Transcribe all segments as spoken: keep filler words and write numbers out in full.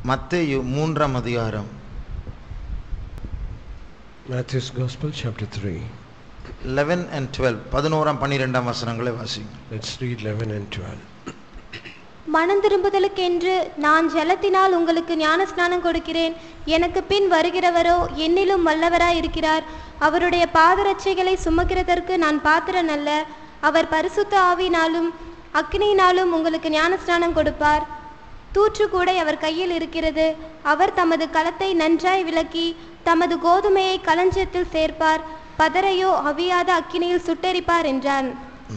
மத்தேயு மூன்றாம் அதிகாரம். Matthew's Gospel chapter three. eleven and twelve. பதினோராம் பன்னிரெண்டாம் வசனங்களை வாசிங்க. Let's read eleven and twelve. மனம் திரும்புதலுக்கென்று நான் ஜலத்தினால் உங்களுக்கு ஞானஸ்நானம் கொடுக்கிறேன். எனக்கு பின் வருகிறவரோ என்னிலும் வல்லவராய் இருக்கிறார். அவருடைய பாதரட்சைகளை சுமக்கிறதற்கு நான் பாத்திரன் அல்ல. அவர் பரிசுத்த ஆவியினாலும் அக்கினியினாலும் உங்களுக்கு ஞானஸ்நானம் கொடுப்பார். தூற்றுக்கூடை அவர் கையில் இருக்கிறது. அவர் தமது களத்தை நன்றாய் விளக்கி தமது கோதுமையை களஞ்சியத்தில் சேர்ப்பார். பதரையோ அவியாத அக்கினியில் சுட்டெரிப்பார் என்றான்.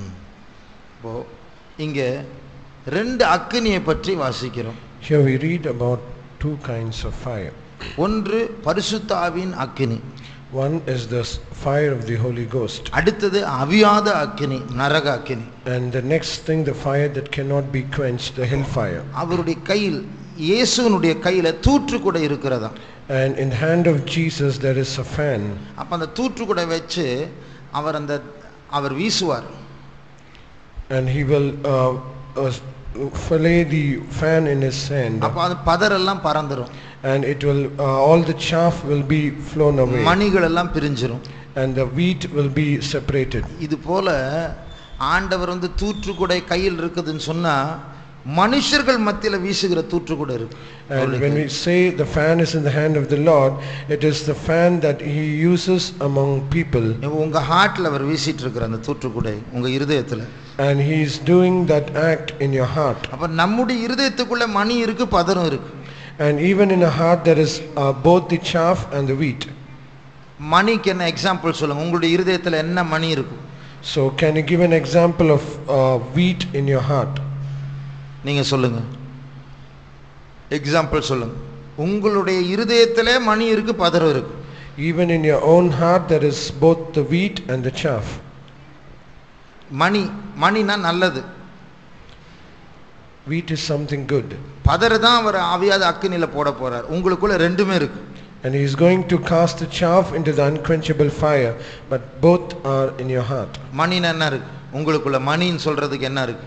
இங்கே ரெண்டு அக்கினியை பற்றி வாசிக்கிறோம். Here we read about two kinds of fire. ஒன்று பரிசுத்த ஆவியின் அக்கினி. One is the fire of the Holy Ghost. அடுத்தது அவியாத அக்கினி, நரக அக்கினி. And the next thing, the fire that cannot be quenched, the hellfire. அவருடைய கையில், இயேசுவினுடைய கையில தூற்றுக்கூடை இருக்கிறதா. And in the hand of Jesus there is a fan. அப்ப அந்த தூற்றுக்கூடை வச்சு அவர் அந்த அவர் வீசுவார். And he will uh, uh, fillet the fan in his hand. அப்ப அந்த பதரெல்லாம் பறந்துரும். And it will uh, all the chaff will be flown away. மணிகள் எல்லாம் பிரிஞ்சிரும். And the wheat will be separated. இது போல ஆண்டவர் வந்து தூற்றுக்கூடை கையில் இருக்குதுன்னு சொன்னா மனுஷர்கள் மத்தியில வீசுகிற தூற்றுக்கூடை இருக்கு. And when we say the fan is in the hand of the Lord, it is the fan that he uses among people. உங்க ஹார்ட்ல அவர் வீசிட்டு இருக்கிற அந்த தூற்றுக்கூடை உங்க இருதயத்துல. And he is doing that act in your heart. அப்ப நம்முடைய இருதயத்துக்குள்ள மணி இருக்கு, பதரும் இருக்கு. And even in a heart there is uh, both the chaff and the wheat. மணிக்கு என்ன எக்ஸாம்பிள் சொல்லுங்க. உங்களுடைய இருதயத்துல என்ன மணி இருக்கு? So can you give an example of uh, wheat in your heart? நீங்க சொல்லுங்க. எக்ஸாம்பிள் சொல்லுங்க. உங்களுடைய இருதயத்திலே மணி இருக்கு, பதரும் இருக்கு. Even in your own heart there is both the wheat and the chaff. மணி, மணினா நல்லது. Wheat is something good. பதறு தான் அவர் ஆவியாத அக்கினில போட போறார். உங்களுக்குள்ள ரெண்டுமே இருக்கு. And he is going to cast the chaff into the unquenchable fire, but both are in your heart. மணினா என்ன இருக்கு? உங்களுக்குள்ள மணின்னு சொல்றதுக்கு என்ன இருக்கு?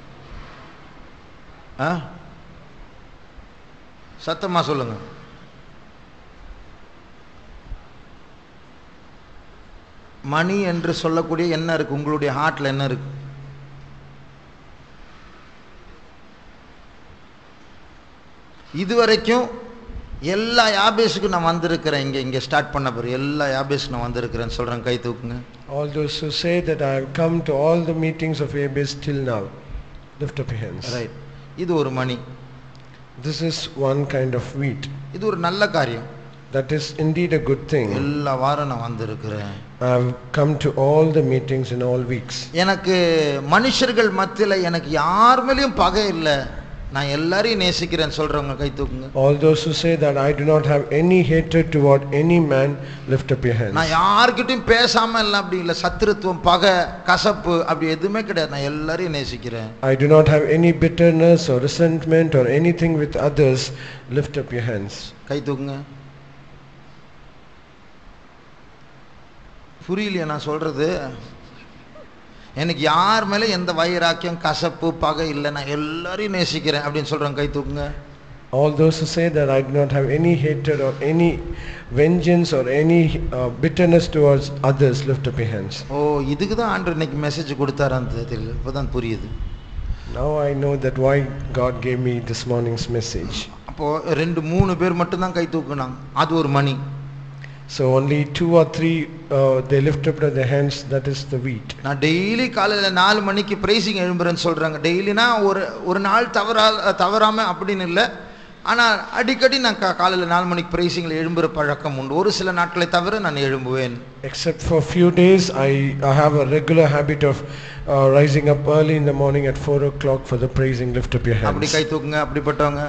ஆ? சத்தமா சொல்லுங்க. மணி என்று சொல்லக்கூடிய என்ன இருக்கு? உங்களுடைய ஹார்ட்ல என்ன இருக்கு? இதுவரைக்கும் எல்லா யாபேஸுக்கும் நான் வந்திருக்கிறேன். இங்கே இங்கே ஸ்டார்ட் பண்ண பிறகு எல்லா யாபேஸுக்கு நான் வந்திருக்கிறேன்னு சொல்கிறேன். கை தூக்குங்க. All those who say that I have come to all the meetings of Jabez till now, lift up your hands. Right. இது ஒரு மணி. This is one kind of wheat. இது ஒரு நல்ல காரியம். That is indeed a good thing. எல்லா வாரம் நான் வந்திருக்கிறேன். I have come to all the meetings in all weeks. எனக்கு மனுஷர்கள் மத்தியில் எனக்கு யார் மேலேயும் பகை இல்லை, நான் எல்லாரையும் நேசிக்கிறேன் சொல்றவங்க கை தூக்குங்க. All those who say that I do not have any hatred toward any man, lift up your hands. நான் யார்கிட்டயும் பேசாம இல்ல, அப்படி இல்ல, சத்துருத்துவம், பகை, கசப்பு அப்படி எதுவுமே கிடையாது. நான் எல்லாரையும் நேசிக்கிறேன். I do not have any bitterness or resentment or anything with others, lift up your hands. கை தூக்குங்க. புரியலையா நான் சொல்றது? எனக்கு யார் மேலே எந்த வைராக்கியம், கசப்பு, பகை இல்லை, நான் எல்லாரையும் நேசிக்கிறேன் அப்படின்னு சொல்றேன். கை தூக்குங்க. All those who say that I do not have any hatred or any vengeance or any uh, bitterness towards others, lift up your hands. ஓ, இதுக்கு தான் ஆண்டவர் இன்னைக்கு மெசேஜ் கொடுத்தாரான்னு தெரியல, இப்போதான் புரியுது. Now I know that why God gave me this morning's message. அப்போ ரெண்டு மூணு பேர் மட்டும் தான் கை தூக்குனாங்க. அது ஒரு மணி. So only two or three uh, they lift up their hands, that is the wheat. நான் டெய்லி காலையில் நாலு மணிக்கு பிரைசிங் எழும்புறேன்னு சொல்றாங்க. டெய்லினா ஒரு ஒரு நாள் தவறா தவறாம அப்படின்னு இல்லை, ஆனால் அடிக்கடி நான் காலையில் நாலு மணிக்கு பிரைசிங்கில் எழும்புற பழக்கம் உண்டு. ஒரு சில நாட்களை தவிர நான் எழும்புவேன். Except for few days I, I have a regular habit of uh, rising up early in the morning at four o'clock for the praising. Lift up your hands. அப்படி கை தூக்குங்க. அப்படிப்பட்டவங்க.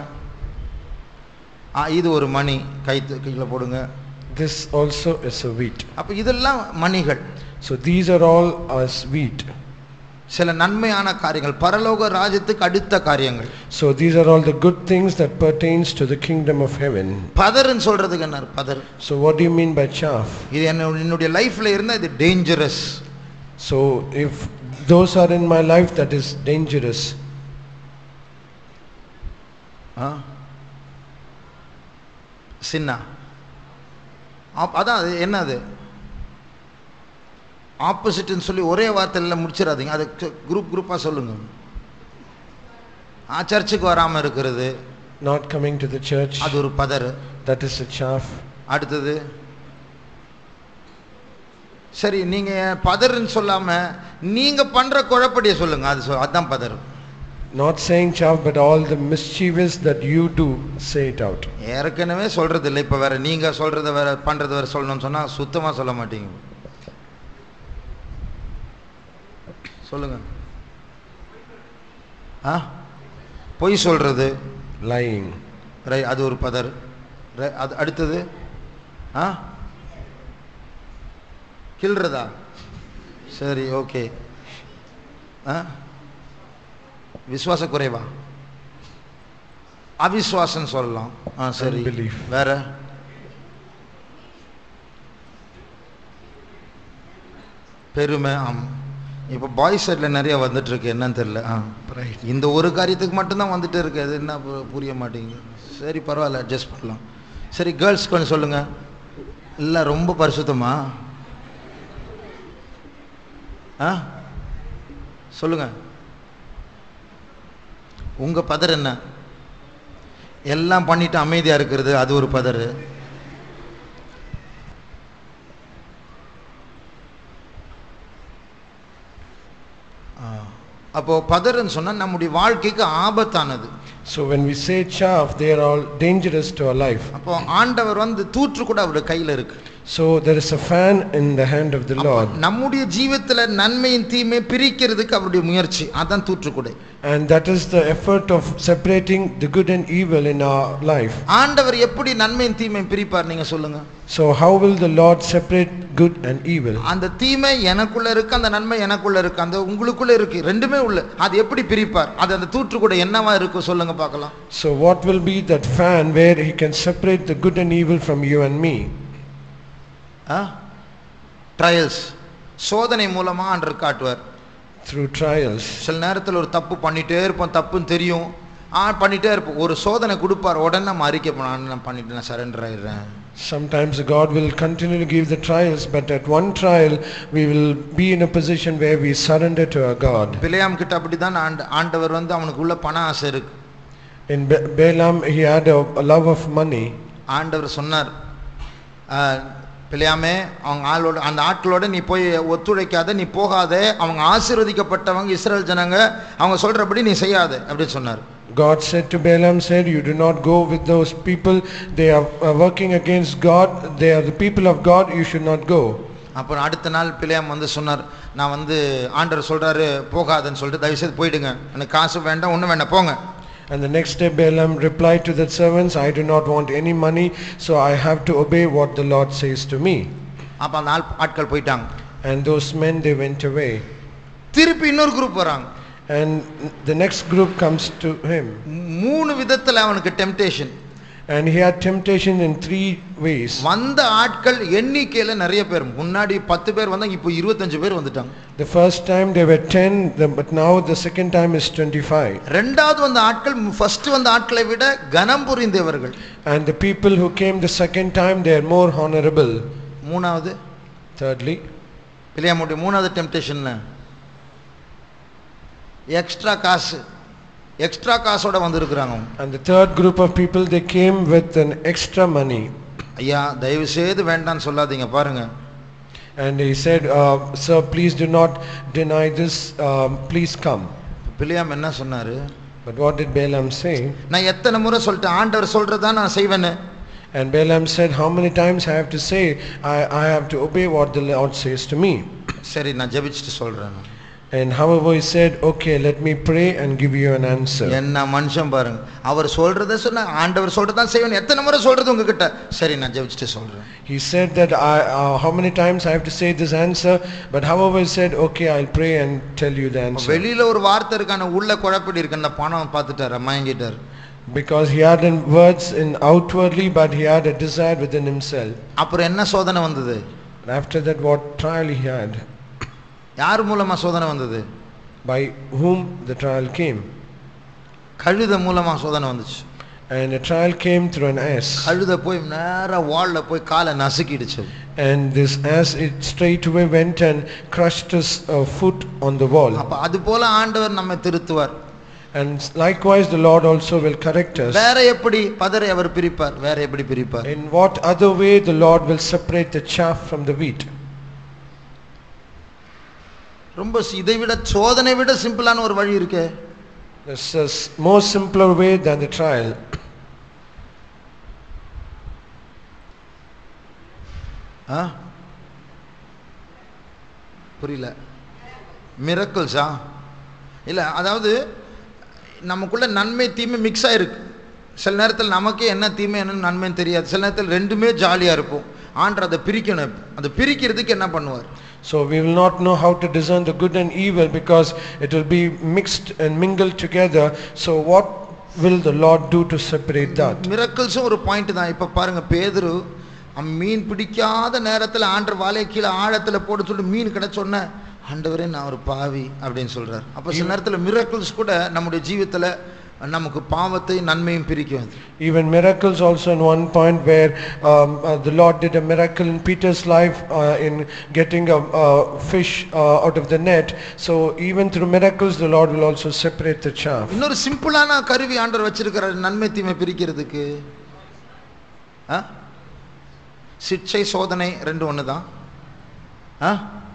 ஆ, இது ஒரு மணி. கை கையில போடுங்க. This also is a wheat. அப்ப இதெல்லாம் மணிகள். So these are all as wheat. சில நன்மையான காரியங்கள், பரலோக ராஜ்யத்துக்கு அடுத்த காரியங்கள். So these are all the good things that pertains to the kingdom of heaven. பதர்ன்னு சொல்றதுக்கு என்ன? பதர். So what do you mean by chaff? இது என்னுடைய லைஃப்ல இருந்தா இது dangerous. So if those are in my life, that is dangerous. சின்னா அதான் அது என்னது ஆப்போசிட்னு சொல்லி ஒரே வார்த்தையில் முடிச்சிடாதீங்க, அது குரூப் குரூப்பாக சொல்லுங்க. ஆ சர்ச்சுக்கு வராமல் இருக்கிறது, not coming to the church, அது ஒரு பதறு, that is a chaff. அடுத்தது சரி நீங்க பதறுன்னு சொல்லாம நீங்க பண்ற குழப்படியை சொல்லுங்க, அது அதான் பதறு. Not saying chaff but all the mischievous that you do, say it out. ஏற்கனவே சொல்றது இல்லை, இப்ப வேற நீங்க சொல்றத வேற பண்றது வேற சொல்லணும்னு சொன்னா சுத்தமா சொல்ல மாட்டீங்க. சொல்லுங்க. ஆ பொய் சொல்றது, lying, ரை அது ஒரு பதர். அது அடுத்தது ஆ கில்றதா, சரி ஓகே. ஆ விசுவாச குறைவா, அவிசுவாசம் சொல்லலாம். ஆ சரி, வேற பெருமை. ஆம், இப்போ பாய்ஸ் சைடில் நிறைய வந்துட்டு இருக்கு, என்னன்னு தெரியல. ஆ இந்த ஒரு காரியத்துக்கு மட்டும்தான் வந்துட்டு இருக்கு, அது என்ன புரிய மாட்டேங்குது. சரி பரவாயில்ல, அட்ஜஸ்ட் பண்ணலாம். சரி கேர்ள்ஸ் கொஞ்சம் சொல்லுங்க. இல்லை ரொம்ப பரிசுத்தமா? ஆ சொல்லுங்க. உங்க பதர் என்ன? எல்லாம் பண்ணிட்டு அமைதியா இருக்கிறது, அது ஒரு பதறு. அப்போ பதறுன்னு சொன்னா நம்முடைய வாழ்க்கைக்கு ஆபத்தானது. So when we say chaff, they are all dangerous to our life. அப்போ ஆண்டவர் வந்து தூற்று கூட அவருடைய கையில இருக்கு. So there is a fan in the hand of the Lord. நம்முடைய ஜீவிதத்துல நன்மையின் தீமை பிரிக்கிறதுக்கு அவருடைய முயற்சி, அதான் தூற்று கூட. And that is the effort of separating the good and evil in our life. ஆண்டவர் எப்படி நன்மையின் தீமை பிரிப்பார் நீங்க சொல்லுங்க. So how will the Lord separate good and evil? அந்த தீமை எனக்குள்ள இருக்கு, அந்த நன்மை எனக்குள்ள இருக்கு, அந்த உங்களுக்குள்ள இருக்கு, ரெண்டுமே உள்ள. அது எப்படி பிரிப்பார்? அது அந்த தூற்று கூட என்னவா இருக்கும் சொல்லுங்க பார்க்கலாம். So what will be that fan where he can separate the good and evil from you and me? ஆ ட்ரையல்ஸ், சோதனை மூலமா ஆண்டவர் காட்டுவார். Through trials. சில நேரத்தில் ஒரு தப்பு பண்ணிட்டே இருப்போம், தப்புன்னு தெரியும், ஆ பண்ணிட்டே இருப்போம். ஒரு சோதனை கொடுப்பார், உடனே நம்ம அறிக்கை பண்ண நான் பண்ணிட்டு நான் சரண்டர் ஆயிடுறேன். Sometimes God will continually give the trials, but at one trial we will be in a position where we surrender to our God. Balaam கிட்ட அப்படிதான் ஆண்டவர் வந்து அவனுக்கு உள்ள பண ஆசை இருக்கு. In Balaam he had a, a love of money. ஆண்டவர் சொன்னார், பிலேயாமே அவங்க ஆளோட அந்த ஆட்களோட நீ போய் ஒத்துழைக்காத, நீ போகாத, அவங்க ஆசீர்வதிக்கப்பட்டவங்க இஸ்ரேல் ஜனங்க, அவங்க சொல்றபடி நீ செய்யாத அப்படின்னு சொன்னார். God said to Balaam, said, you do not go with those people, they are working against God, they are the people of God, you should not go. அப்புறம் அடுத்த நாள் பிலேயாம் வந்து சொன்னார், நான் வந்து ஆண்டவர் சொல்றாரு போகாதன்னு சொல்லிட்டு தயவு செய்து போயிடுங்க, எனக்கு காசு வேண்டாம் ஒன்றும் வேண்டாம் போங்க. And the next day Balaam replied to the servants, I do not want any money, so I have to obey what the Lord says to me. அப்ப அந்த ஆட்கள் போயிட்டாங்க. And those men, they went away. திருப்பி இன்னொரு group வராங்க. And the next group comes to him. மூணு விதத்துல அவனுக்கு temptation. And he had temptation in three ways. வந்த ஆட்கள் எண்ணிக்கையில நிறைய பேர், முன்னாடி பத்து பேர் வந்தாங்க, இப்போ இருபத்தஞ்சு பேர் வந்துட்டாங்க. The first time there were ten, but now the second time is twenty-five. ரெண்டாவது வந்த ஆட்கள் ஃபர்ஸ்ட் வந்த ஆட்களை விட கனம் புரிந்தவர்கள். And the people who came the second time, they are more honorable. மூணாவது, thirdly, பிலேயாமுடைய மூணாவது டெம்ப்டேஷன்ல எக்ஸ்ட்ரா காசு, எக்ஸ்ட்ரா காசோட வந்திருக்கிறாங்க. And the third group of people, they came with an extra money. ஐயா தயவு செய்து வேண்டான்னு சொல்லாதீங்க பாருங்க. And he said, uh, sir, please do not deny this, um, please come. பிலேயாம் என்ன சொன்னாரு? But what did Balaam say? நான் எத்தனை முறை சொல்லிட்டேன் ஆண்டவர் சொல்றதா நான் செய்வேன்னு. And Balaam said, how many times I have to say, I, I have to obey what the Lord says to me. சரி நான் ஜெபிச்சிட்டு சொல்றேன். And however he said, okay, let me pray and give you an answer. என்ன மனுஷன் பாருங்க, அவர் சொல்றத சொன்னா ஆண்டவர் சொல்றதா செய்வேன், எத்தனை முறை சொல்றது உங்ககிட்ட? சரி நான் ஜெபிச்சிட்டு சொல்றேன். He said that I uh, how many times I have to say this answer, but however he said, okay, I'll pray and tell you the answer. வெளியில ஒரு வார்த்தை இருக்கான, உள்ள குழப்படி இருக்கு, அந்த பணம் பார்த்துட்டாரு, மயங்கிட்டாரு. Because he had in words in outwardly, but he had a desire within himself. அப்புறம் என்ன சோதனை வந்தது? After that, what trial he had? யார் மூலமா சோதனை வந்தது? By whom the trial came? கழுதை மூலமா சோதனை வந்துச்சு. And a trial came through an ass. கழுதை போய் நேரா வால்ல போய் காலை நசுக்கிடுச்சு. And this ass, it straightway went and crushed his uh, foot on the wall. அப்ப அது போல ஆண்டவர் நம்மை திருத்துவார். And likewise the Lord also will correct us. வேற எப்படி பதரை அவர் பிரிப்பார்? வேற எப்படி பிரிப்பார்? In what other way the Lord will separate the chaff from the wheat? ரொம்ப இதை விட சோதனை விட சிம்பிளான ஒரு வழி இருக்கே. This is more simpler way than the trial. ஆ புரியல. மிரக்கிள்ஸா? இல்லை, அதாவது நமக்குள்ள நன்மை தீமை மிக்ஸ் ஆயிருக்கு. சில நேரத்தில் நமக்கே என்ன தீமை என்னன்னு நன்மைன்னு தெரியாது. சில நேரத்தில் ரெண்டுமே ஜாலியாக இருக்கும். ஆண்டவர் அதை பிரிக்கணும். அதை பிரிக்கிறதுக்கு என்ன பண்ணுவார்? So we will not know how to discern the good and evil because it will be mixed and mingled together. So what will the Lord do to separate that? மிரக்கிள்ஸும் ஒரு பாயிண்ட் தான். இப்போ பாருங்க, பேதுரு மீன் பிடிக்காத நேரத்தில் ஆண்டவர் வாழையை கீழே ஆழத்தில் போட சொல்லி மீன் கிடைச்சோன்னே ஆண்டவரே நான் ஒரு பாவி அப்படின்னு சொல்றார். அப்போ சில நேரத்தில் மிரக்கிள்ஸ் கூட நம்முடைய ஜீவிதத்தில் நமக்கு பாவத்தை நன்மையும் பிரிக்கும். Even miracles also in one point where um, uh, the Lord did a miracle in Peter's life uh, in getting a, a fish uh, out of the net. So even through miracles the Lord will also separate the chaff. இன்னொரு சிம்பிளான கருவி ஆண்டவர் வச்சிருக்கிறார் நன்மை தீமை பிரிக்கிறதுக்கு. ஆ சிட்சை சோதனை ரெண்டு ஒன்று தான். ஆ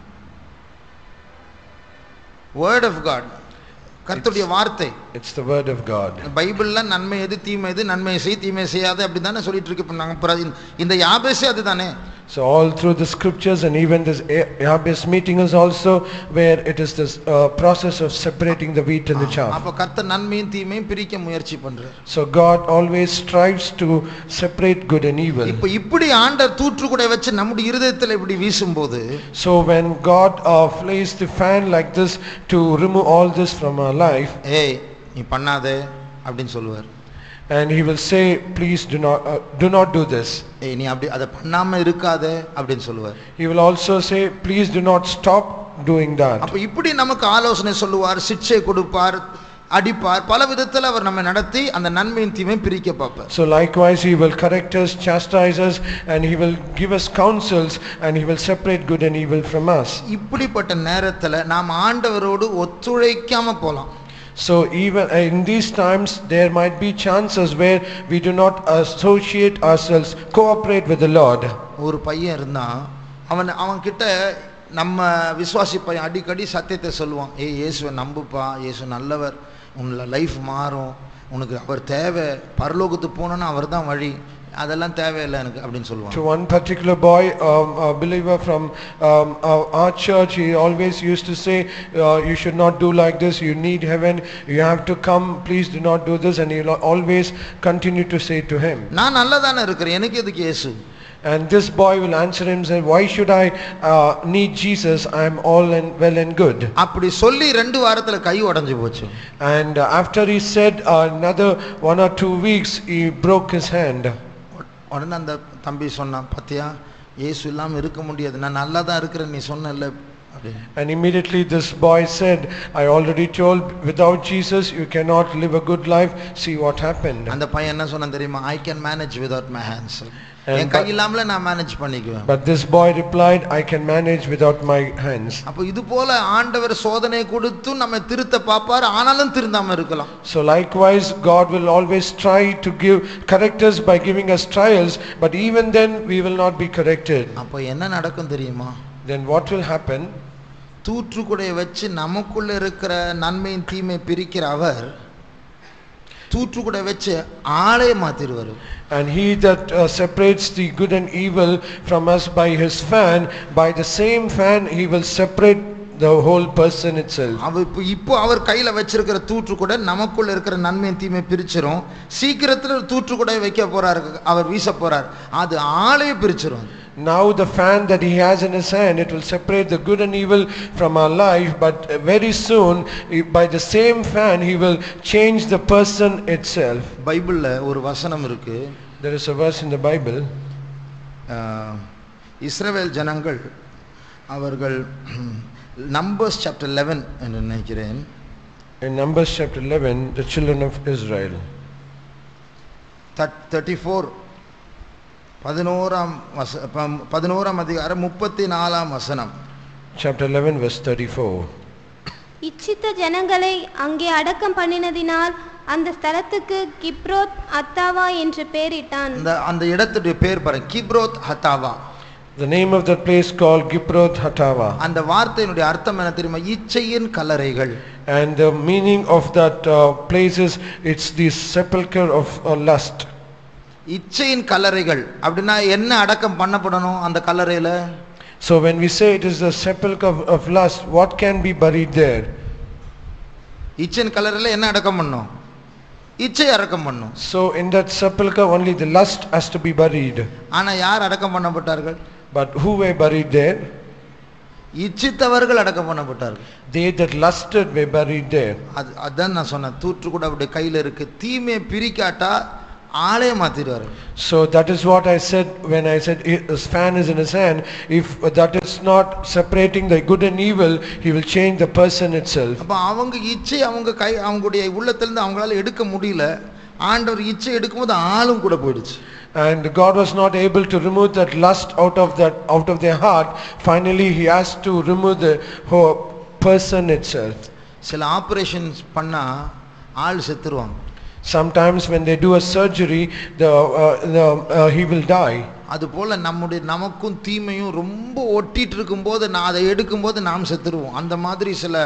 வேர்ட் ஆஃப் காட், கர்த்தருடைய வார்த்தை. It's the word of God. பைபிள்ல நன்மை எது தீமை எது, நன்மை செய் தீமை செய்யாது அப்படி தானே சொல்லிட்டு இருக்கு. இப்போ நாங்கள் இந்த யாபேஸே அதுதானே. So all through the scriptures and even this Jabez meeting is also where it is this uh, process of separating the wheat and the chaff. அப்ப கர்த்தர் நன்மையும் தீமையும் பிரிக்க முயற்சி பண்றார். So God always strives to separate good and evil. இப்போ இப்படி ஆண்டவர் தூற்று கூட வச்சு நம்முடைய இருதயத்தில் இப்படி வீசும்போது, so when God uh, plays the fan like this to remove all this from our life, ஏய் நீ பண்ணாதே அப்படின்னு சொல்லுவார். and he will say please do not uh, do not do this. ஏய் நீ அப்படி அதை பண்ணாம இருக்காதே அப்படின்னு சொல்லுவார். He will also say please do not stop doing that. அப்ப இப்படி நமக்கு ஆலோசனை சொல்லுவார், சிட்சை கொடுப்பார், அடிப்பார், பல விதத்தில் அவர் நம்ம நடத்தி அந்த நன்மையின் தீமை பிரிக்க பார்ப்பார். So likewise he will correct us, chastise us, and he will give us counsels, and he will separate good and evil from us. இப்படிப்பட்ட நேரத்தில் நாம் ஆண்டவரோடு ஒத்துழைக்காம போலாம். So even in these times there might be chances where we do not associate ourselves, cooperate with the Lord. ஒரு பையன் இருந்தான், அவன் அவன் கிட்ட நம்ம விசுவாசி பையன் அடிக்கடி சத்தியத்தை சொல்லுவான். ஏய் இயேசுவை நம்புப்பா, இயேசு நல்லவர், உன்னை லைஃப் மாறும், உனக்கு அவர் தேவை, பரலோகத்துக்கு போனோன்னா அவர் தான் வழி, அதெல்லாம் தேவையில்லை எனக்கு அப்படின்னு சொல்லுவான். To one particular boy, um, a believer from um, our, our church, he always used to say uh, you should not do like this, you need heaven, you have to come, please do not do this, and he will always continue to say to him. நான் நல்லா தானே இருக்கிறேன், எனக்கு எதுக்கு இயேசு? And this boy will answer him and say, why should I uh, need Jesus? I am all and well and good. அப்படி சொல்லி ரெண்டு வாரத்துல கை உடைஞ்சு போச்சு. And uh, after he said uh, another one or two weeks, he broke his hand. உடனே அந்த தம்பி சொன்னான், பத்தியா இயேசு இல்லாமல் இருக்க முடியாது, நான் நல்லா தான் இருக்கிறேன் நீ சொன்னல. And immediately this boy said, I already told, without Jesus you cannot live a good life. See what happened. அந்த பையன் என்ன சொன்னான் தெரியுமா? I can manage without my hands. என் கை இல்லாமல நான் மேனேஜ் பண்ணிக்குவேன். But this boy replied, I can manage without my hands. அப்ப இது போல ஆண்டவர் சோதனை கொடுத்து நம்ம திருத்த பாப்பார், ஆனாலும் திருந்தாம இருக்கலாம். So likewise God will always try to give correct us by giving us trials, but even then we will not be corrected. அப்ப என்ன நடக்கும் தெரியுமா? Then what will happen? தூற்றுக்குடைய வச்சு நமக்குள்ள இருக்கிற நன்மையின் தீமை பிரிக்கிற அவர் தூற்றுக்குடைய வச்சு ஆளே மாத்திடுவார். And he that uh, separates the good and evil from us by his fan, by the same fan he will separate the whole person itself. அவர் இப்போ இப்போ அவர் கையில வச்சிருக்கிற தூற்று கூட நமக்குள்ள இருக்கிற நன்மையின் தீமை பிரிச்சிரும். சீக்கிரத்துல தூற்று கூட வைக்க போறாரு, அவர் வீச போறார், அது ஆளே பிரிச்சிரும். Now the fan that he has in his hand, it will separate the good and evil from our life, but very soon by the same fan he will change the person itself. பைபிள்ல ஒரு வசனம் இருக்கு. There is a verse in the Bible. இஸ்ரவேல் ஜனங்கள் அவர்கள் Numbers chapter eleven என்று நினைக்கிறேன். In Numbers chapter eleven, the children of Israel. Thirty four பதினோராம் வச பதினோராம் அதிகாரம் முப்பத்தி நாலாம் வசனம். Chapter eleven verse thirty-four. இச்சித்த ஜனங்களை அங்கே அடக்கம் பண்ணினதினால் அந்த ஸ்தலத்துக்கு கிப்ரோத் அத்தாவா என்று பெயரிட்டான். அந்த அந்த இடத்துடைய பேர் பாருங்க, Kibroth ஹத்தாவா. The name of that place called Kibbroth Hattaavah. அந்த வார்த்தையினுடைய அர்த்தம் என்ன தெரியுமா? இச்சையின் கல்லறைகள். And the meaning of that uh, place is it's the sepulchre of uh, lust. இச்சையின் கல்லறைகள் அப்படின்னா என்ன அடக்கம் பண்ணப்படணும் அந்த கல்லறையில? So when we say it is the sepulchre of, of lust, what can be buried there? இச்சையின் கல்லறையில என்ன அடக்கம் பண்ணணும்? இச்சை அடக்கம் பண்ணணும். So in that sepulchre only the lust has to be buried. ஆனா யார் அடக்கம் பண்ணப்பட்டார்கள்? But who were buried there? இச்சித்தவர்கள் அடக்கம் பண்ணப்பட்டார்கள். They that lusted were buried there. அது அதான் நான் சொன்னேன், தூற்று கூட அவருடைய கையில இருக்கு. தீமையை பிரிக்காட்டா ஆளே மாத்திடுவாரு. So that is what I said when I said his fan is in his hand. If that is not separating the good and evil, he will change the person itself. அப்ப அவங்க இச்சை அவங்க கை அவங்களுடைய உள்ளத்திலிருந்து அவங்களால எடுக்க முடியல. ஆண்டவர் இச்சை எடுக்கும்போது ஆளும் கூட போயிடுச்சு. And God was not able to remove that lust out of that out of their heart. Finally he has to remove the whole person itself. சில ஆபரேஷன்ஸ் பண்ணா ஆள் செத்துருவாங்க. Sometimes when they do a surgery, the, uh, the uh, he will die. அது போல நம்முடைய நமக்கும் தீமையும் ரொம்ப ஒட்டிட்டு இருக்கும்போது நான் அதை எடுக்கும்போது நாம் செத்துருவோம். அந்த மாதிரி சில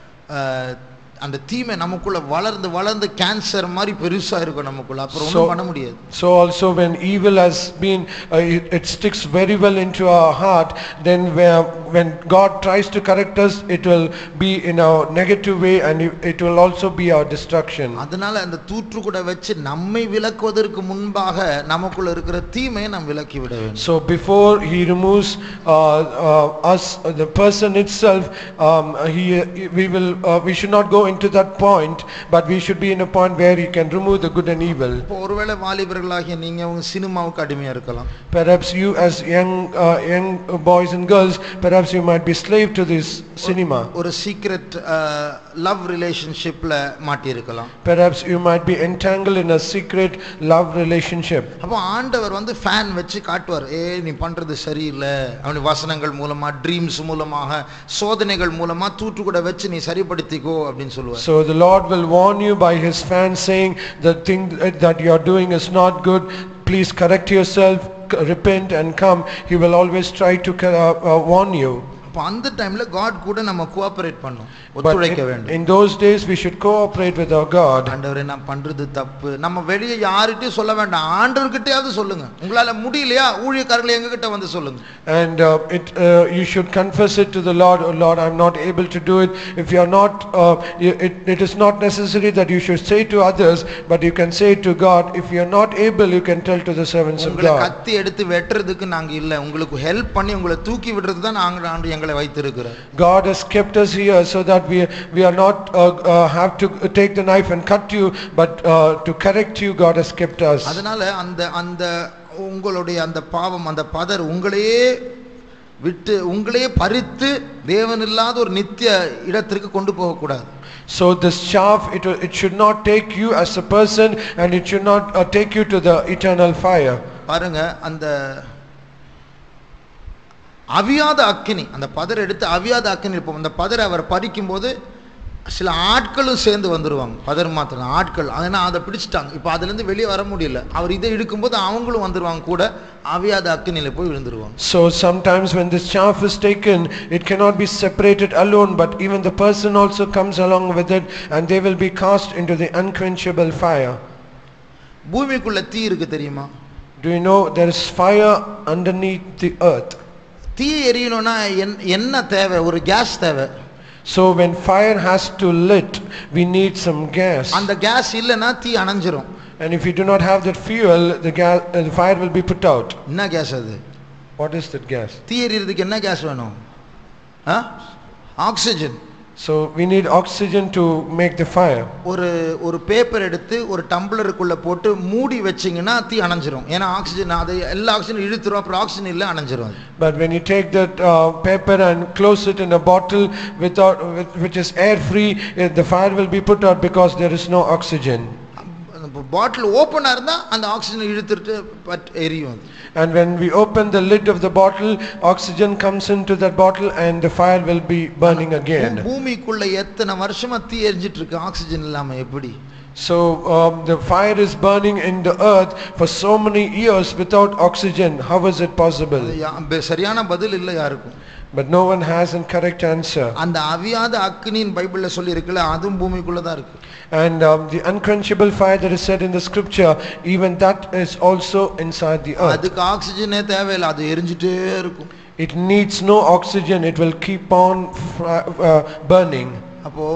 அந்த தீமை நமக்குள்ள வளர்ந்து வளர்ந்து கேன்சர் மாதிரி பெருசா இருக்கும் நமக்குள்ள. அப்புறம் ஒண்ணும் பண்ண முடியாது. So also when evil has been uh, it, it sticks very well into our heart, then where, when God tries to correct us, it will be in a negative way and it will also be our destruction. அதனால அந்த தூற்று கூட வச்சு நம்மை விலக்குவதற்கு முன்பாக நமக்குள்ள இருக்கிற தீமையை நாம் விலக்கி விட வேண்டும். So before he removes uh, uh, us uh, the person itself, um, he we will uh, we should not go into that point, but we should be in a point where he can remove the good and evil. இப்போ ஒருவேளை வாலிபர்களாகிய நீங்க உங்க சினிமாவுக்கு அடிமையா இருக்கலாம். Perhaps you as young uh, young boys and girls, perhaps you might be slave to this cinema. ஒரு secret love ரிலேஷன்ஷிப்ல மாட்டி இருக்கலாம். Perhaps you might be entangled in a secret love relationship. அப்போ ஆண்டவர் வந்து ஃபேன் வச்சு காட்டுவார், ஏ நீ பண்றது சரியில்லை. அவனுடைய வசனங்கள் மூலமா, ட்ரீம்ஸ் மூலமாக, சோதனைகள் மூலமா தூற்று கூட வச்சு நீ சரிப்படுத்திக்கோ அப்படின்னு சொல்லுவார். So the Lord will warn you by his fan saying the thing that you are doing is not good, please correct yourself, repent and come. He will always try to uh, uh, warn you. அப்ப அந்த டைம்ல God கூட நம்ம cooperate பண்ணணும், ஒத்துழைக்க வேண்டும். In those days we should cooperate with our God. ஆண்டவரே நான் பண்றது தப்பு. நம்ம வெளியே யார்கிட்டயும் சொல்ல வேண்டாம், ஆண்டவர்கிட்டயாவது சொல்லுங்க. உங்களால முடியலையா ஊழியக்காரங்களே எங்க கிட்ட வந்து சொல்லுங்க. And uh, it uh, you should confess it to the Lord. Oh Lord, I'm not able to do it. If you are not uh, it, it is not necessary that you should say to others, but you can say to God. If you are not able, you can tell to the servants of God. உங்களை கத்தி எடுத்து வெட்றதுக்கு நாங்க இல்ல, உங்களுக்கு help பண்ணி உங்களை தூக்கி விடுறதுக்கு தான் நாங்க ஆண்டு எங்களை வைத்திருக்கிறார். God has kept us here so that we we are not uh, uh, have to take the knife and cut you, but uh, to correct you. God has kept us. அதனால அந்த அந்த உங்களுடைய அந்த பாவம், அந்த பதர் உங்களையே விட்டு உங்களையே பறித்து தேவன் இல்லாத ஒரு நித்திய இடத்திற்கு கொண்டு போக கூடாது. So this chaff, it it should not take you as a person, and it should not uh, take you to the eternal fire. பாருங்க, அந்த அவியாத அக்கினி, அந்த பதர் எடுத்து அவியாத அக்கினி இருப்போம். அந்த பதரை அவர் பறிக்கும் போது சில ஆட்களும் சேர்ந்து வந்துருவாங்க. பதர் மாத்திரம் ஆட்கள், அதனால் அதை பிடிச்சிட்டாங்க. இப்போ அதுலேருந்து வெளியே வர முடியல. அவர் இதை இழுக்கும்போது அவங்களும் வந்துருவாங்க, கூட அவியாத அக்கினியில போய் விழுந்துருவாங்க. So sometimes when this chaff is taken, it cannot be separated alone, but even the person also comes along with it, and they will be cast into the unquenchable fire. பூமிக்குள்ள தீ இருக்கு தெரியுமா? Do you know there is fire underneath the earth? தீ எரியணும்னா என்ன தேவை? ஒரு case தேவை. So when fire has to lit, we need some gas. அந்த கேஸ் இல்லனா தீ அணைஞ்சிரும். And if you do not have that fuel, the gas uh, the fire will be put out. என்ன கேஸ் அது? What is that gas? தீ எரியறதுக்கு என்ன gas வேணும்? ஆ? Oxygen. So we need oxygen to make the fire. ஒரு ஒரு paper எடுத்து ஒரு டம்ளருக்குள்ள போட்டு மூடி வெச்சீங்கன்னா தீ அணைஞ்சிரும். ஏனா ஆக்ஸிஜன் அது எல்லா ஆக்ஸிஜன் இழுத்துரும், அப்புறம் ஆக்ஸிஜன் இல்ல அணைஞ்சிரும். But when you take that uh, paper and close it in a bottle without with, which is air free, the fire will be put out because there is no oxygen. பாட்டில் ஓப்பனா இருந்தா அந்த ஆக்சிஜனை இழுத்துட்டு but எரியும். And when we open the lid of the bottle, oxygen comes into that bottle and the fire will be burning again. பூமிக்குள்ள எத்தனை வருஷமா தீ எரிஞ்சிட்டு இருக்கு ஆக்சிஜன் இல்லாம எப்படி? So um, the fire is burning in the earth for so many years without oxygen. How is it possible? சரியான பதில் இல்ல யாருக்கும். But no one has a correct answer. அந்த அவியாத அக்கினியின் பைபிள்ல சொல்லி இருக்குல அதுவும் பூமிக்குள்ள தான் இருக்கு. And um, the unquenchable fire that is said in the scripture, even that is also inside the earth. அதுக்கு ஆக்சிஜனே தேவையில்லை, அது எரிஞ்சிட்டே இருக்கும். It needs no oxygen, it will keep on uh, burning. அப்போ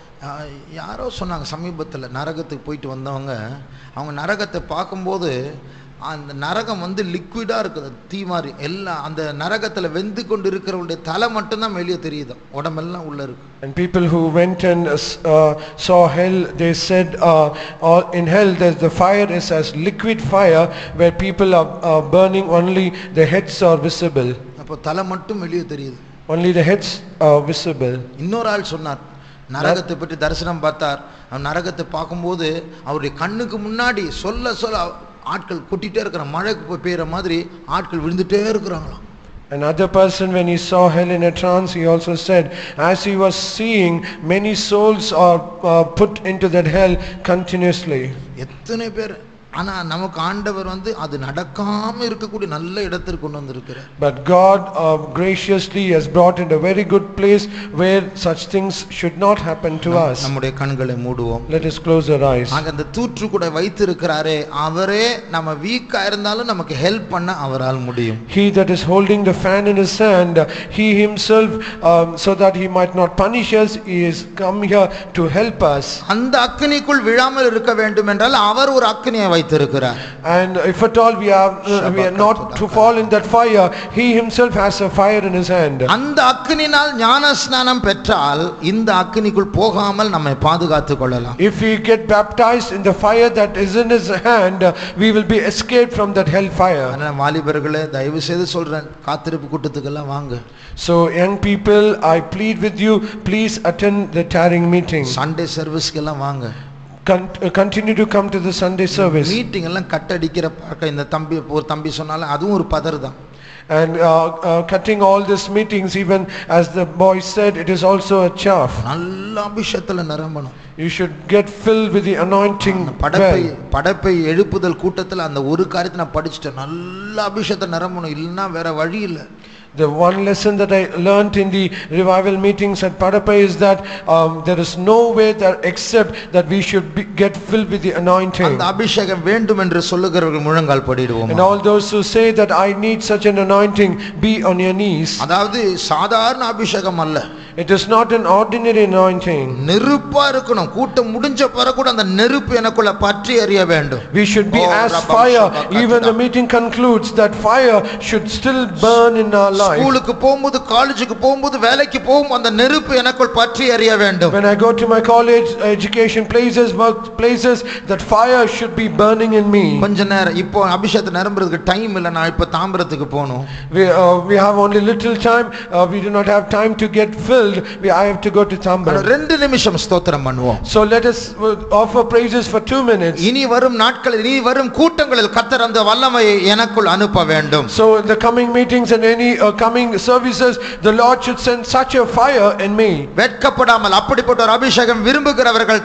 யாரோ சொன்னாங்க சமீபத்தில் நரகத்துக்கு போயிட்டு வந்தவங்க, அவங்க நரகத்தை பார்க்கும்போது அந்த நரகம் வந்து லிக்விடா இருக்குது, தீ மாதிரி எல்லாம் அந்த நரகத்துல வெந்து கொண்டு இருக்கிறவங்களுடைய தலை மட்டும் தான் வெளியே தெரியுது, உடம்பெல்லாம் உள்ள இருக்கு. And people who went and uh, saw hell, they said uh, all in hell there's the fire is as liquid fire where people are uh, burning, only the heads are visible. அப்போ தலை மட்டும் வெளியே தெரியுது, only the heads are visible. இன்னொரு ஆள் சொன்னார், நரகத்தை பற்றி தரிசனம் பார்த்தார். அவன் நரகத்தை பார்க்கும்போது அவருடைய கண்ணுக்கு முன்னாடி சொல்ல சொல்ல ஆட்கள் கொட்டிட்டே இருக்கிற, மழைக்கு போய் பெய்யற மாதிரி ஆட்கள் விழுந்துட்டே இருக்கிறாங்களாம். Another person, when he saw hell in a trance, he also said, as he was seeing, many souls are uh, put into that hell continuously. எத்தனை பேர், ஆனா நமக்கு ஆண்டவர் வந்து அது நடக்காம இருக்கக்கூடிய நல்ல இடத்திற்கு கொண்டு வந்திருக்கிறார். But God uh, graciously has brought in a very good place where such things should not happen to us. நம்முடைய கண்களை மூடுவோம். Let us close our eyes. அங்க அந்த தூற்று கூட வைத்திருக்கிறாரே, அவரே நம்ம வீக்கா இருந்தாலும் நமக்கு ஹெல்ப் பண்ண அவரால் முடியும். He that is holding the fan in his hand, he himself um, so that he might not punish us, he is come here to help us. அந்த அக்கினிக்குள் விழாமல் இருக்க வேண்டும் என்றால் அவர் ஒரு அக்கினியை வைத்திருக்கிறார். And if at all we are uh, we are not to fall in that fire, he himself has a fire in his hand. அந்த அக்கினினால் ஞானஸ்நானம் பெற்றால் இந்த அக்கினிக்குள் போகாமல் நம்மை பாதுகாத்துக் கொள்ளலாம். If we get baptized in the fire that is in his hand, we will be escaped from that hell fire. ஆனா வாலிபர்களே, தயவு செய்து சொல்றேன், காத்திருப்பு கூட்டத்துக்கு எல்லாம் வாங்க. So young people, I plead with you, please attend the tarrying meeting. Sunday சர்வீஸ்க்கு எல்லாம் வாங்க. Continue to come to the Sunday service. Meeting எல்லாம் கட்டடிக்கிற பார்க்க இந்த தம்பி ஒரு தம்பி சொன்னாலும் அதுவும் ஒரு பதர் தான். And uh, uh, cutting all these meetings, even as the boy said, it is also a chaff. நல்ல அபிஷேகத்துல நிரம்பணும். You should get filled with the anointing. படைப்பை படைப்பை எழுப்புதல் கூட்டத்துல அந்த ஒரு காரியத்தை நான் படிச்சிட்டேன், நல்ல அபிஷேகத்தை நிரம்பணும், இல்லைன்னா வேற வழி இல்லை. The one lesson that I learned in the revival meetings at Padapai is that um, there is no way that except that we should be, get filled with the anointing. அந்த அபிஷேகம் வேண்டும் என்று சொல்லுகிறவர்கள் முழங்கால் படிடுவோம். And all those who say that I need such an anointing, be on your knees. அதாவது சாதாரண அபிஷேகம் அல்ல. It is not an ordinary anointing. நெருப்பா இருக்கணும். கூட்டம் முடிஞ்ச பிறகு கூட அந்த நெருப்பு எனக்குள்ள பற்றி எரிய வேண்டும். We should be as fire. Even the meeting concludes that fire should still burn in our life. ஸ்கூலுக்கு போகும்போது, காலேஜுக்கு போகும்போது, வேலைக்கு போகும்போது அந்த நெருப்பு எனக்குள் பற்றி எரிய வேண்டும். When I go to my college, education places, work places, that fire should be burning in me. கொஞ்ச நேரம் இப்போ அபிஷேகத்தை நிரம்புறதுக்கு டைம் இல்ல, நான் இப்ப தாம்பரத்துக்கு போணும். We uh, we have only little time. Uh, we do not have time to get filled. We I have to go to Tambaram. ரெண்டு நிமிஷம் ஸ்தோத்திரம் பண்ணுவோம். So let us offer praises for two minutes. இனி வரும் நாட்களில், இனி வரும் கூட்டங்களில் கர்த்தர் அந்த வல்லமையை எனக்குள் அனுப்ப வேண்டும். So in the coming meetings and any uh, coming services, the Lord should send such a fire in me. வெட்கப்படாமல் அப்படிப்பட்ட ஒரு அபிஷேகம் விரும்புகிறவர்கள்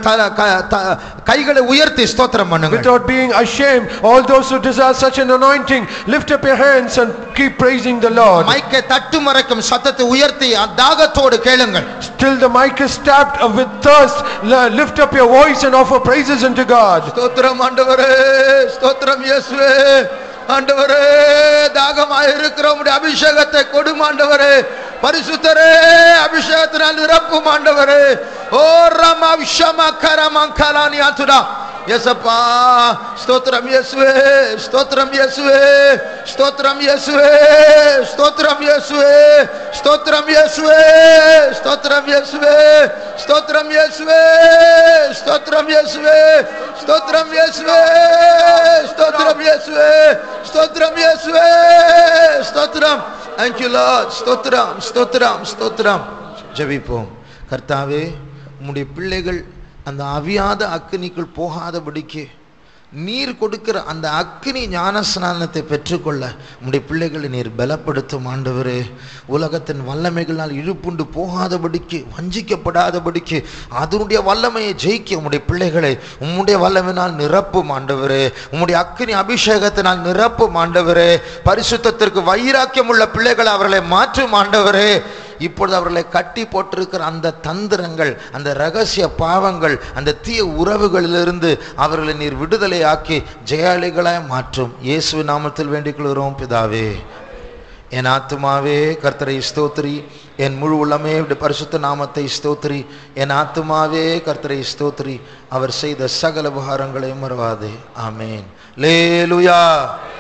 கைகளை உயர்த்தி ஸ்தோத்திரம் பண்ணுங்க. Without being ashamed, all those who desire such an anointing, lift up your hands and keep praising the Lord. மைக்கை தட்டு மறைக்கும் சத்தத்தை உயர்த்தி தாகத்தோடு கேளுங்கள். Till the mic is tapped with thirst, lift up your voice and offer praises unto God. ஸ்தோத்திரம் ஆண்டவரே, ஸ்தோத்திரம் இயேசுவே. ஆண்டவரே, தாகமாய் இருக்கிற உம்முடைய அபிஷேகத்தை கொடும் ஆண்டவரே. பரிசுத்தரே, அபிஷேகத்தினால் நிரப்பும் ஆண்டவரே. ஓ ரமா விஷமா கரமா கலானி ஆத்துடா. யேசப்பா, ஸ்தோத்திரம் இயேசுவே, ஸ்தோத்திரம் இயேசுவே, ஸ்தோத்திரம் இயேசுவே, ஸ்தோத்திரம் இயேசுவே, ஸ்தோத்திரம் இயேசுவே, ஸ்தோத்திரம் இயேசுவே, ஸ்தோத்திரம் இயேசுவே, ஸ்தோத்திரம் இயேசுவே, ஸ்தோத்திரம் இயேசுவே, ஸ்தோத்திரம் இயேசுவே, ஸ்தோத்திரம் இயேசுவே, ஸ்தோத்திரம். Thank you Lord. ஸ்தோத்திரம், ஸ்தோத்திரம், ஸ்தோத்திரம். ஜெபிப்போம். கர்த்தாவே, உம்முடைய பிள்ளைகள் அந்த அவியாத அக்கினிக்குள் போகாதபடிக்கு நீர் கொடுக்கிற அந்த அக்கினி ஞானஸ்நானத்தை பெற்றுக்கொள்ள உம்முடைய பிள்ளைகளை நீர் பலப்படுத்தும் ஆண்டவரே. உலகத்தின் வல்லமைகளால் இழுப்புண்டு போகாதபடிக்கு, வஞ்சிக்கப்படாதபடிக்கு, அதனுடைய வல்லமையை ஜெயிக்க உம்முடைய பிள்ளைகளை உம்முடைய வல்லமையினால் நிரப்பும் ஆண்டவரே. உம்முடைய அக்கினி அபிஷேகத்தினால் நிரப்பும் ஆண்டவரே. பரிசுத்தத்திற்கு வைராக்கியம் உள்ள பிள்ளைகளை அவர்களை மாற்றும் ஆண்டவரே. இப்பொழுது அவர்களை கட்டி போட்டிருக்கிற அந்த தந்திரங்கள், அந்த ரகசிய பாவங்கள், அந்த தீய உறவுகளிலிருந்து அவர்களை நீர் விடுதலை ஆக்கி ஜெயாளிகளாய் மாற்றும். இயேசு நாமத்தில் வேண்டிக் கொள்கிறோம் பிதாவே. என் ஆத்துமாவே கர்த்தரை ஸ்தோத்திரி, என் முழு உள்ளமே பரிசுத்த நாமத்தை ஸ்தோத்திரி. என் ஆத்துமாவே கர்த்தரை ஸ்தோத்திரி, அவர் செய்த சகல உபகாரங்களையும் மறவாதே. ஆமேன். லேலுயா.